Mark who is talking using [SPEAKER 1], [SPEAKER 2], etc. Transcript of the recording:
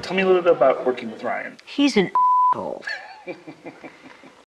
[SPEAKER 1] Tell me a little bit about working with Ryan.
[SPEAKER 2] He's an asshole.